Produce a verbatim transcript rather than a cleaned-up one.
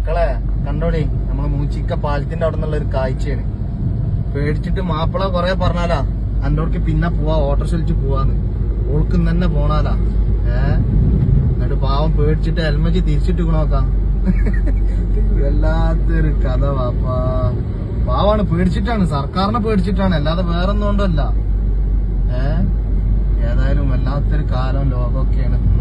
മക്കളെ കണ്ടോടി, നമ്മള് മൂച്ചിക്ക പാലത്തിന്റെ അവിടെ നിന്നുള്ള ഒരു കാഴ്ചയാണ്. പേടിച്ചിട്ട് മാപ്പിള കൊറേ പറഞ്ഞാലാ അന്റോടക്ക് പിന്നെ പോവാ, ഓട്ടോറിക്ഷ വിളിച്ച് പോവാന്ന്. ഓൾക്ക് തന്നെ പോണാലാ. ഏഹ് എന്നിട്ട് പാവം പേടിച്ചിട്ട് ഹെൽമറ്റ് തിരിച്ചിട്ട് നോക്കാം. വല്ലാത്തൊരു കഥ വാപ്പാ. പാവാണ്, പേടിച്ചിട്ടാണ്, സർക്കാരിനെ പേടിച്ചിട്ടാണ്, അല്ലാതെ വേറൊന്നും കൊണ്ടല്ല. ഏഹ് ഏതായാലും വല്ലാത്തൊരു കാലം ലോകമൊക്കെയാണ്.